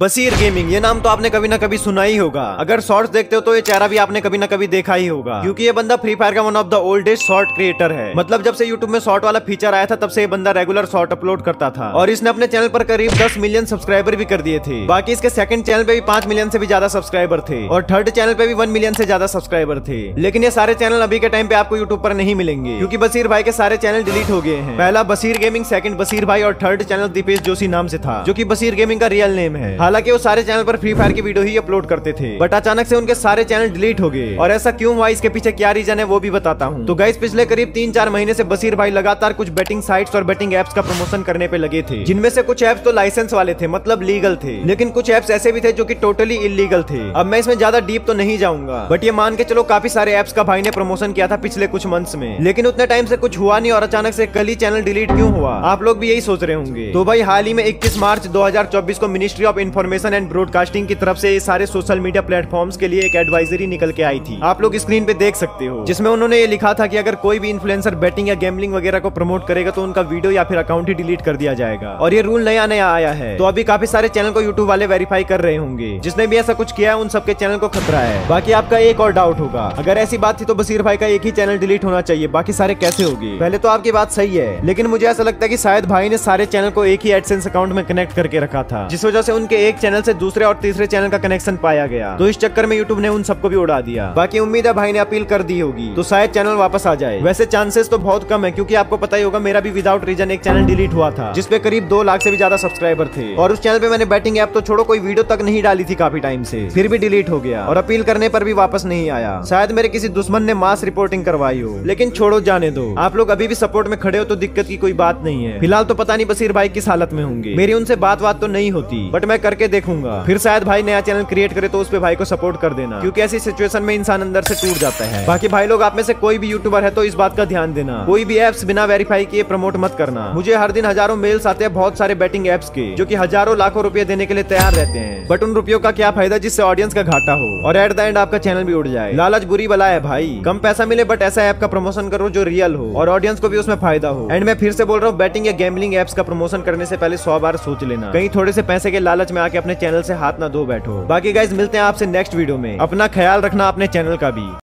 बसीर gaming, ये नाम तो आपने कभी ना कभी सुना ही होगा। अगर शॉर्ट्स देखते हो तो ये चेहरा भी आपने कभी ना कभी देखा ही होगा, क्योंकि ये बंदा फ्री फायर का one of the oldest short creator है। मतलब जब से यूट्यूब में शॉर्ट वाला फीचर आया था तब से ये बंदा रेगुलर शॉर्ट अपलोड करता था और इसने अपने चैनल पर करीब 10 मिलियन सब्सक्राइबर भी कर दिए थे। बाकी इसके सेकंड चैनल पे भी 5 मिलियन से भी ज्यादा सब्सक्राइबर थे और थर्ड चैनल पे भी 1 मिलियन से ज्यादा सब्सक्राइबर थे। लेकिन ये सारे चैनल अभी के टाइम पे आपको यूट्यूब पर नहीं मिलेंगे, क्योंकि बसीर भाई के सारे चैनल डिलीट हो गए हैं। पहला बसीर गेमिंग, सेकंड बसीर भाई और थर्ड चैनल दीपेश जोशी नाम से था, जो कि बसीर गेमिंग का रियल नेम है। हालांकि वो सारे चैनल पर फ्री फायर की वीडियो ही अपलोड करते थे, बट अचानक से उनके सारे चैनल डिलीट हो गए। और ऐसा क्यों हुआ, इसके पीछे क्या रीजन है वो भी बताता हूँ। तो गाइस, पिछले करीब 3-4 महीने से बसीर भाई लगातार कुछ बेटिंग साइट्स और बेटिंग एप्स का प्रमोशन करने पे लगे थे, जिनमें से कुछ एप्स तो लाइसेंस वाले थे, मतलब लीगल थे, लेकिन कुछ एप्स ऐसे भी थे जो कि टोटली इलीगल थे। अब मैं इसमें ज्यादा डीप तो नहीं जाऊंगा, बट ये मान के चलो काफी सारे एप्स का भाई ने प्रमोशन किया था पिछले कुछ मंथ्स में, लेकिन उतने टाइम से कुछ हुआ नहीं और अचानक से कल ही चैनल डिलीट क्यों हुआ, आप लोग भी यही सोच रहे होंगे। तो भाई, हाल ही में 21 मार्च 2024 को ministry of information and broadcasting की तरफ से ये सारे सोशल मीडिया प्लेटफॉर्म्स के लिए एक एडवाइजरी निकल के आई थी। आप लोग स्क्रीन पे देख सकते हो, जिसमें उन्होंने ये लिखा था कि अगर कोई भी इन्फ्लुएंसर बेटिंग या गैम्बलिंग वगैरह को प्रमोट करेगा तो उनका वीडियो या फिर अकाउंट ही डिलीट कर दिया जाएगा। और ये रूल नया नया आया है, तो अभी काफी सारे चैनल को यूट्यूब वाले वेरीफाई कर रहे होंगे। जिसने भी ऐसा कुछ किया है उन सबके चैनल को खतरा है। बाकी आपका एक और डाउट होगा, अगर ऐसी बात थी तो बसीर भाई का एक ही चैनल डिलीट होना चाहिए, बाकी सारे कैसे होंगे? पहले तो आपकी बात सही है, लेकिन मुझे ऐसा लगता है कि शायद भाई ने सारे चैनल को एक ही एडसेंस अकाउंट में कनेक्ट करके रखा था, जिस वजह से उनके एक चैनल से दूसरे और तीसरे चैनल का कनेक्शन पाया गया। तो इस चक्कर में यूट्यूब ने उन सबको भी उड़ा दिया। बाकी उम्मीद है भाई ने अपील कर दी होगी, तो शायद चैनल वापस आ जाए। वैसे चांसेस तो बहुत कम है, क्योंकि आपको पता ही होगा मेरा भी विदाउट रीजन एक चैनल डिलीट हुआ था, जिसपे करीब 2 लाख से भी ज्यादा सब्सक्राइबर थे, और उस चैनल पे मैंने बैटिंग ऐप तो छोड़ो, कोई वीडियो तक नहीं डाली थी काफी टाइम से, फिर भी डिलीट हो गया और अपील करने पर भी वापस नहीं आया। शायद मेरे किसी दुश्मन ने मास रिपोर्टिंग करवाई हो, लेकिन छोड़ो, जाने दो। आप लोग अभी भी सपोर्ट में खड़े हो तो दिक्कत की कोई बात नहीं है। फिलहाल तो पता नहीं बसीर भाई किस हालत में होंगे, मेरी उनसे बात तो नहीं होती, बट मैं करके देखूंगा। फिर शायद भाई नया चैनल क्रिएट करे तो उस पे भाई को सपोर्ट कर देना, क्योंकि ऐसी सिचुएशन में इंसान अंदर से टूट जाता है। बाकी भाई लोग, आप में से कोई भी यूट्यूबर है तो इस बात का ध्यान देना, कोई भी एप्स बिना वेरीफाई किए प्रमोट मत करना। मुझे हर दिन हजारों मेल्स आते हैं बहुत सारे बेटिंग एप्स के, जो कि हजारों लाखों रुपए देने के लिए तैयार रहते हैं, बट उन रुपयों का क्या फायदा जिससे ऑडियंस का घाटा हो और एट द एंड आपका चैनल भी उड़ जाए। लालच बुरी बला है भाई, कम पैसा मिले बट ऐसा ऐप का प्रमोशन करो जो रियल हो और ऑडियंस को भी उसमें फायदा हो। एंड मैं फिर से बोल रहा हूँ, बैटिंग या गैम्बलिंग एप्स का प्रमोशन करने से पहले 100 बार सोच लेना, कहीं थोड़े से पैसे के लालच में आके अपने चैनल से हाथ ना धो बैठो। बाकी गाइस, मिलते हैं आपसे नेक्स्ट वीडियो में। अपना ख्याल रखना अपने चैनल का भी।